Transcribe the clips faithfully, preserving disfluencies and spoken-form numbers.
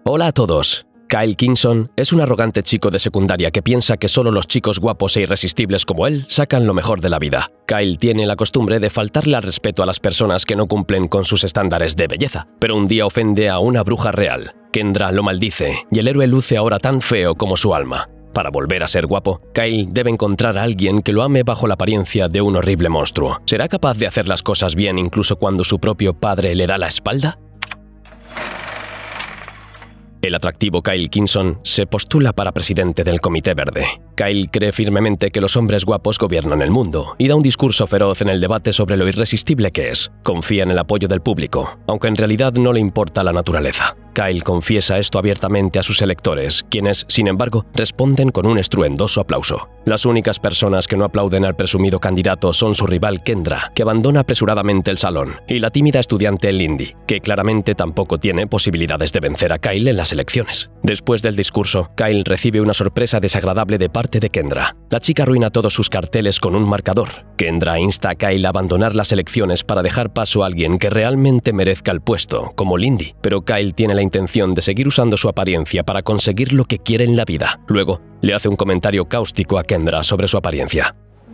Hola a todos. Kyle Kingston es un arrogante chico de secundaria que piensa que solo los chicos guapos e irresistibles como él sacan lo mejor de la vida. Kyle tiene la costumbre de faltarle al respeto a las personas que no cumplen con sus estándares de belleza, pero un día ofende a una bruja real. Kendra lo maldice y el héroe luce ahora tan feo como su alma. Para volver a ser guapo, Kyle debe encontrar a alguien que lo ame bajo la apariencia de un horrible monstruo. ¿Será capaz de hacer las cosas bien incluso cuando su propio padre le da la espalda? El atractivo Kyle Kingston se postula para presidente del Comité Verde. Kyle cree firmemente que los hombres guapos gobiernan el mundo y da un discurso feroz en el debate sobre lo irresistible que es. Confía en el apoyo del público, aunque en realidad no le importa la naturaleza. Kyle confiesa esto abiertamente a sus electores, quienes, sin embargo, responden con un estruendoso aplauso. Las únicas personas que no aplauden al presumido candidato son su rival Kendra, que abandona apresuradamente el salón, y la tímida estudiante Lindy, que claramente tampoco tiene posibilidades de vencer a Kyle en las elecciones. Después del discurso, Kyle recibe una sorpresa desagradable de parte de Kendra. La chica arruina todos sus carteles con un marcador. Kendra insta a Kyle a abandonar las elecciones para dejar paso a alguien que realmente merezca el puesto, como Lindy, pero Kyle tiene la intención de seguir usando su apariencia para conseguir lo que quiere en la vida. Luego, le hace un comentario cáustico a Kendra sobre su apariencia.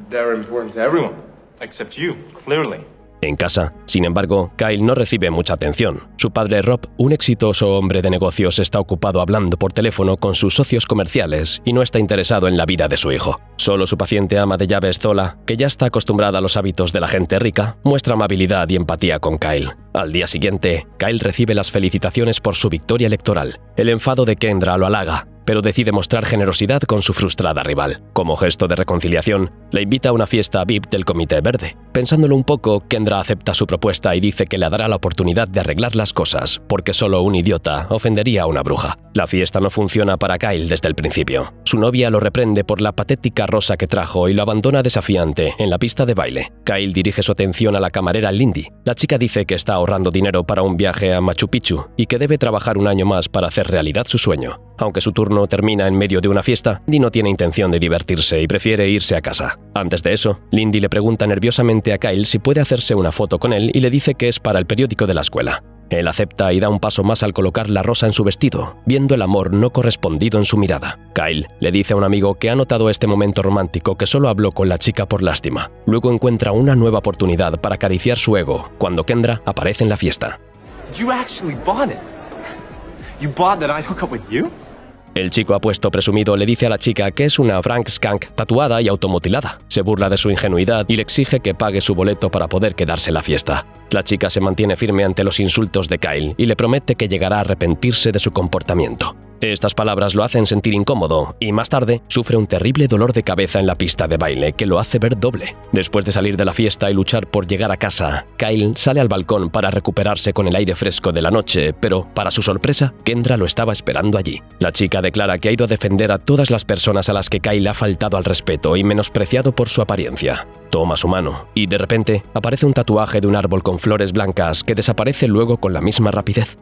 En casa, sin embargo, Kyle no recibe mucha atención. Su padre Rob, un exitoso hombre de negocios, está ocupado hablando por teléfono con sus socios comerciales y no está interesado en la vida de su hijo. Solo su paciente ama de llaves Zola, que ya está acostumbrada a los hábitos de la gente rica, muestra amabilidad y empatía con Kyle. Al día siguiente, Kyle recibe las felicitaciones por su victoria electoral. El enfado de Kendra lo halaga, pero decide mostrar generosidad con su frustrada rival. Como gesto de reconciliación, le invita a una fiesta V I P del Comité Verde. Pensándolo un poco, Kendra acepta su propuesta y dice que le dará la oportunidad de arreglar las cosas, porque solo un idiota ofendería a una bruja. La fiesta no funciona para Kyle desde el principio. Su novia lo reprende por la patética rosa que trajo y lo abandona desafiante en la pista de baile. Kyle dirige su atención a la camarera Lindy. La chica dice que está ahorrando dinero para un viaje a Machu Picchu y que debe trabajar un año más para hacer realidad su sueño. Aunque su turno termina en medio de una fiesta, Lindy no tiene intención de divertirse y prefiere irse a casa. Antes de eso, Lindy le pregunta nerviosamente a Kyle si puede hacerse una foto con él y le dice que es para el periódico de la escuela. Él acepta y da un paso más al colocar la rosa en su vestido, viendo el amor no correspondido en su mirada. Kyle le dice a un amigo que ha notado este momento romántico que solo habló con la chica por lástima. Luego encuentra una nueva oportunidad para acariciar su ego, cuando Kendra aparece en la fiesta. You actually bought it. You bought that I'd hook up with you? El chico apuesto presumido le dice a la chica que es una Frank Skank tatuada y automutilada. Se burla de su ingenuidad y le exige que pague su boleto para poder quedarse en la fiesta. La chica se mantiene firme ante los insultos de Kyle y le promete que llegará a arrepentirse de su comportamiento. Estas palabras lo hacen sentir incómodo y más tarde sufre un terrible dolor de cabeza en la pista de baile que lo hace ver doble. Después de salir de la fiesta y luchar por llegar a casa, Kyle sale al balcón para recuperarse con el aire fresco de la noche, pero, para su sorpresa, Kendra lo estaba esperando allí. La chica declara que ha ido a defender a todas las personas a las que Kyle ha faltado al respeto y menospreciado por su apariencia. Toma su mano y, de repente, aparece un tatuaje de un árbol con flores blancas que desaparece luego con la misma rapidez.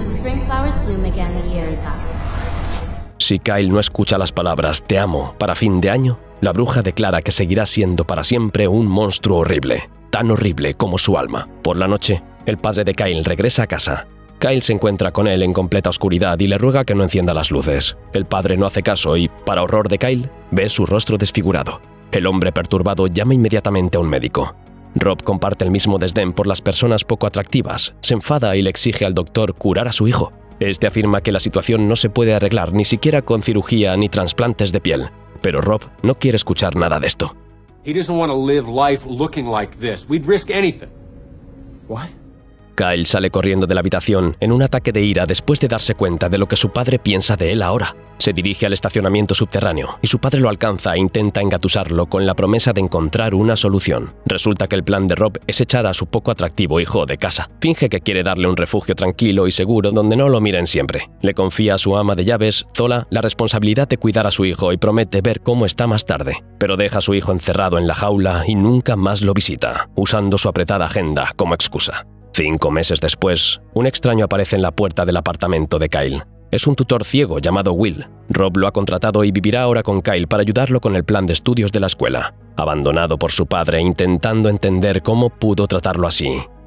Si Kyle no escucha las palabras «te amo» para fin de año, la bruja declara que seguirá siendo para siempre un monstruo horrible, tan horrible como su alma. Por la noche, el padre de Kyle regresa a casa. Kyle se encuentra con él en completa oscuridad y le ruega que no encienda las luces. El padre no hace caso y, para horror de Kyle, ve su rostro desfigurado. El hombre perturbado llama inmediatamente a un médico. Rob comparte el mismo desdén por las personas poco atractivas, se enfada y le exige al doctor curar a su hijo. Este afirma que la situación no se puede arreglar ni siquiera con cirugía ni trasplantes de piel. Pero Rob no quiere escuchar nada de esto. He doesn't want to live life looking like this. We'd risk anything. What? Kyle sale corriendo de la habitación en un ataque de ira después de darse cuenta de lo que su padre piensa de él ahora. Se dirige al estacionamiento subterráneo y su padre lo alcanza e intenta engatusarlo con la promesa de encontrar una solución. Resulta que el plan de Rob es echar a su poco atractivo hijo de casa. Finge que quiere darle un refugio tranquilo y seguro donde no lo miren siempre. Le confía a su ama de llaves, Zola, la responsabilidad de cuidar a su hijo y promete ver cómo está más tarde. Pero deja a su hijo encerrado en la jaula y nunca más lo visita, usando su apretada agenda como excusa. Cinco meses después, un extraño aparece en la puerta del apartamento de Kyle. Es un tutor ciego llamado Will. Rob lo ha contratado y vivirá ahora con Kyle para ayudarlo con el plan de estudios de la escuela. Abandonado por su padre e intentando entender cómo pudo tratarlo así,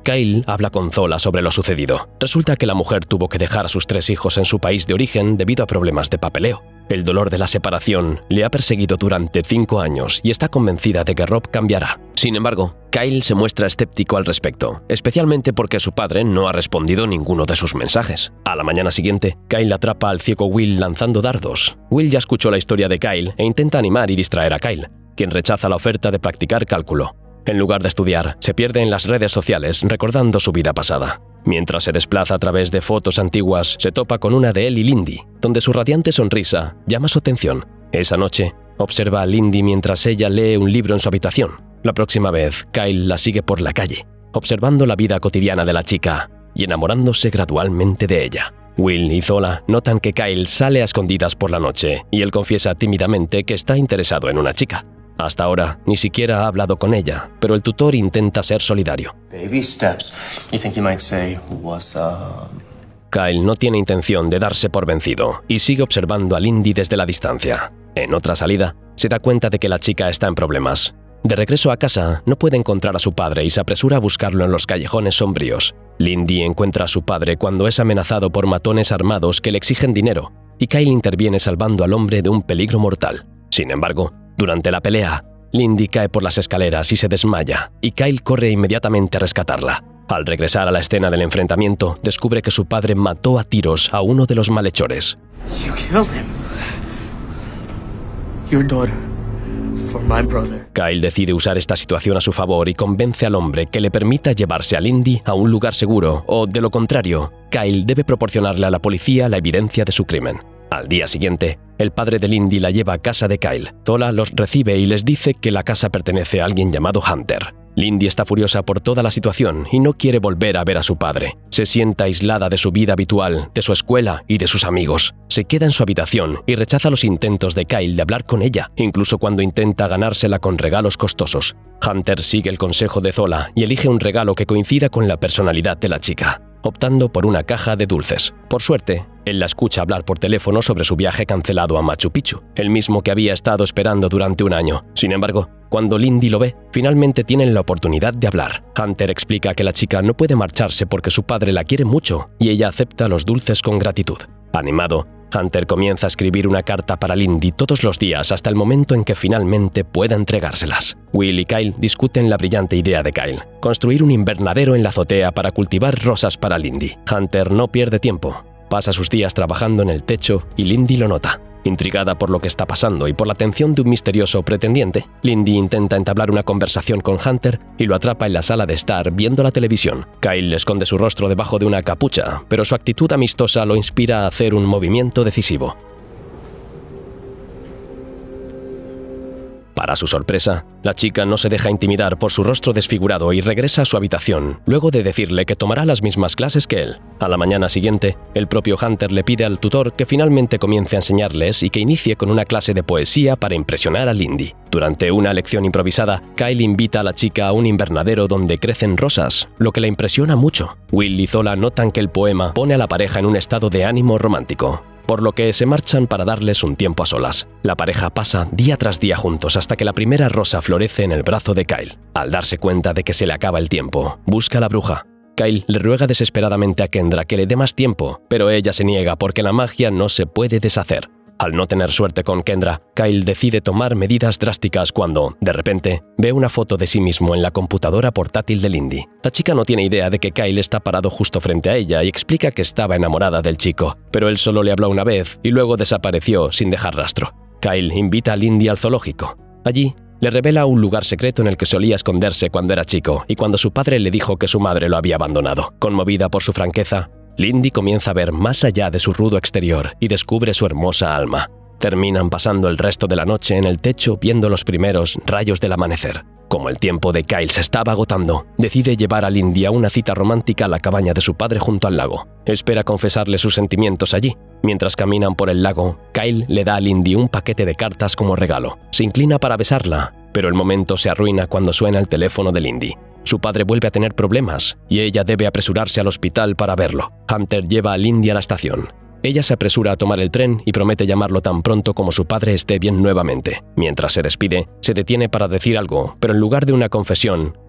Kyle habla con Zola sobre lo sucedido. Resulta que la mujer tuvo que dejar a sus tres hijos en su país de origen debido a problemas de papeleo. El dolor de la separación le ha perseguido durante cinco años y está convencida de que Rob cambiará. Sin embargo, Kyle se muestra escéptico al respecto, especialmente porque su padre no ha respondido ninguno de sus mensajes. A la mañana siguiente, Kyle atrapa al ciego Will lanzando dardos. Will ya escuchó la historia de Kyle e intenta animar y distraer a Kyle, quien rechaza la oferta de practicar cálculo. En lugar de estudiar, se pierde en las redes sociales recordando su vida pasada. Mientras se desplaza a través de fotos antiguas, se topa con una de él y Lindy, donde su radiante sonrisa llama su atención. Esa noche, observa a Lindy mientras ella lee un libro en su habitación. La próxima vez, Kyle la sigue por la calle, observando la vida cotidiana de la chica y enamorándose gradualmente de ella. Will y Zola notan que Kyle sale a escondidas por la noche y él confiesa tímidamente que está interesado en una chica. Hasta ahora, ni siquiera ha hablado con ella, pero el tutor intenta ser solidario. Baby steps. You think you might say, "What's up?" Kyle no tiene intención de darse por vencido y sigue observando a Lindy desde la distancia. En otra salida, se da cuenta de que la chica está en problemas. De regreso a casa, no puede encontrar a su padre y se apresura a buscarlo en los callejones sombríos. Lindy encuentra a su padre cuando es amenazado por matones armados que le exigen dinero, y Kyle interviene salvando al hombre de un peligro mortal. Sin embargo, durante la pelea, Lindy cae por las escaleras y se desmaya, y Kyle corre inmediatamente a rescatarla. Al regresar a la escena del enfrentamiento, descubre que su padre mató a tiros a uno de los malhechores. You killed him. Your daughter. For my brother. Kyle decide usar esta situación a su favor y convence al hombre que le permita llevarse a Lindy a un lugar seguro, o, de lo contrario, Kyle debe proporcionarle a la policía la evidencia de su crimen. Al día siguiente, el padre de Lindy la lleva a casa de Kyle. Zola los recibe y les dice que la casa pertenece a alguien llamado Hunter. Lindy está furiosa por toda la situación y no quiere volver a ver a su padre. Se siente aislada de su vida habitual, de su escuela y de sus amigos. Se queda en su habitación y rechaza los intentos de Kyle de hablar con ella, incluso cuando intenta ganársela con regalos costosos. Hunter sigue el consejo de Zola y elige un regalo que coincida con la personalidad de la chica, optando por una caja de dulces. Por suerte, él la escucha hablar por teléfono sobre su viaje cancelado a Machu Picchu, el mismo que había estado esperando durante un año. Sin embargo, cuando Lindy lo ve, finalmente tienen la oportunidad de hablar. Hunter explica que la chica no puede marcharse porque su padre la quiere mucho y ella acepta los dulces con gratitud. Animado, Hunter comienza a escribir una carta para Lindy todos los días hasta el momento en que finalmente pueda entregárselas. Will y Kyle discuten la brillante idea de Kyle: construir un invernadero en la azotea para cultivar rosas para Lindy. Hunter no pierde tiempo. Pasa sus días trabajando en el techo y Lindy lo nota. Intrigada por lo que está pasando y por la atención de un misterioso pretendiente, Lindy intenta entablar una conversación con Hunter y lo atrapa en la sala de estar viendo la televisión. Kyle esconde su rostro debajo de una capucha, pero su actitud amistosa lo inspira a hacer un movimiento decisivo. Para su sorpresa, la chica no se deja intimidar por su rostro desfigurado y regresa a su habitación, luego de decirle que tomará las mismas clases que él. A la mañana siguiente, el propio Hunter le pide al tutor que finalmente comience a enseñarles y que inicie con una clase de poesía para impresionar a Lindy. Durante una lección improvisada, Kyle invita a la chica a un invernadero donde crecen rosas, lo que la impresiona mucho. Will y Zola notan que el poema pone a la pareja en un estado de ánimo romántico, por lo que se marchan para darles un tiempo a solas. La pareja pasa día tras día juntos hasta que la primera rosa florece en el brazo de Kyle. Al darse cuenta de que se le acaba el tiempo, busca a la bruja. Kyle le ruega desesperadamente a Kendra que le dé más tiempo, pero ella se niega porque la magia no se puede deshacer. Al no tener suerte con Kendra, Kyle decide tomar medidas drásticas cuando, de repente, ve una foto de sí mismo en la computadora portátil de Lindy. La chica no tiene idea de que Kyle está parado justo frente a ella y explica que estaba enamorada del chico, pero él solo le habló una vez y luego desapareció sin dejar rastro. Kyle invita a Lindy al zoológico. Allí, le revela un lugar secreto en el que solía esconderse cuando era chico y cuando su padre le dijo que su madre lo había abandonado. Conmovida por su franqueza, Lindy comienza a ver más allá de su rudo exterior y descubre su hermosa alma. Terminan pasando el resto de la noche en el techo viendo los primeros rayos del amanecer. Como el tiempo de Kyle se estaba agotando, decide llevar a Lindy a una cita romántica a la cabaña de su padre junto al lago. Espera confesarle sus sentimientos allí. Mientras caminan por el lago, Kyle le da a Lindy un paquete de cartas como regalo. Se inclina para besarla, pero el momento se arruina cuando suena el teléfono de Lindy. Su padre vuelve a tener problemas y ella debe apresurarse al hospital para verlo. Hunter lleva a Lindy a la estación. Ella se apresura a tomar el tren y promete llamarlo tan pronto como su padre esté bien nuevamente. Mientras se despide, se detiene para decir algo, pero en lugar de una confesión,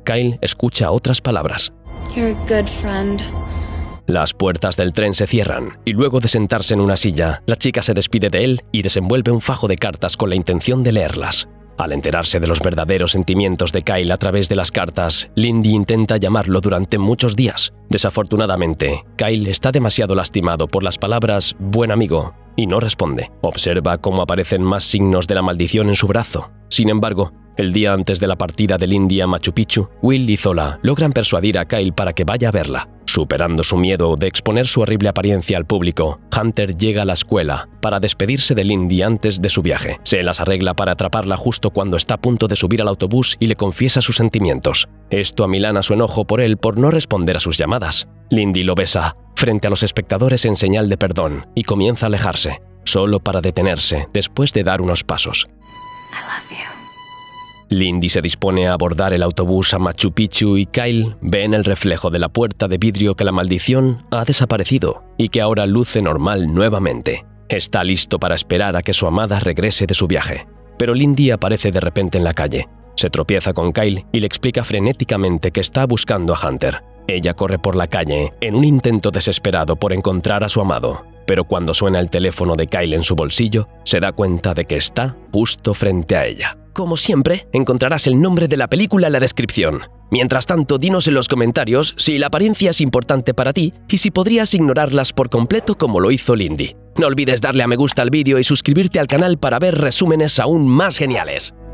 Kyle escucha otras palabras. You're a good friend. Las puertas del tren se cierran, y luego de sentarse en una silla, la chica se despide de él y desenvuelve un fajo de cartas con la intención de leerlas. Al enterarse de los verdaderos sentimientos de Kyle a través de las cartas, Lindy intenta llamarlo durante muchos días. Desafortunadamente, Kyle está demasiado lastimado por las palabras «buen amigo» y no responde. Observa cómo aparecen más signos de la maldición en su brazo. Sin embargo, el día antes de la partida de Lindy a Machu Picchu, Will y Zola logran persuadir a Kyle para que vaya a verla. Superando su miedo de exponer su horrible apariencia al público, Hunter llega a la escuela para despedirse de Lindy antes de su viaje. Se las arregla para atraparla justo cuando está a punto de subir al autobús y le confiesa sus sentimientos. Esto amilana su enojo por él por no responder a sus llamadas. Lindy lo besa frente a los espectadores en señal de perdón y comienza a alejarse, solo para detenerse después de dar unos pasos. I love you. Lindy se dispone a abordar el autobús a Machu Picchu y Kyle ve en el reflejo de la puerta de vidrio que la maldición ha desaparecido y que ahora luce normal nuevamente. Está listo para esperar a que su amada regrese de su viaje. Pero Lindy aparece de repente en la calle. Se tropieza con Kyle y le explica frenéticamente que está buscando a Hunter. Ella corre por la calle en un intento desesperado por encontrar a su amado, pero cuando suena el teléfono de Kyle en su bolsillo, se da cuenta de que está justo frente a ella. Como siempre, encontrarás el nombre de la película en la descripción. Mientras tanto, dinos en los comentarios si la apariencia es importante para ti y si podrías ignorarlas por completo como lo hizo Lindy. No olvides darle a me gusta al vídeo y suscribirte al canal para ver resúmenes aún más geniales.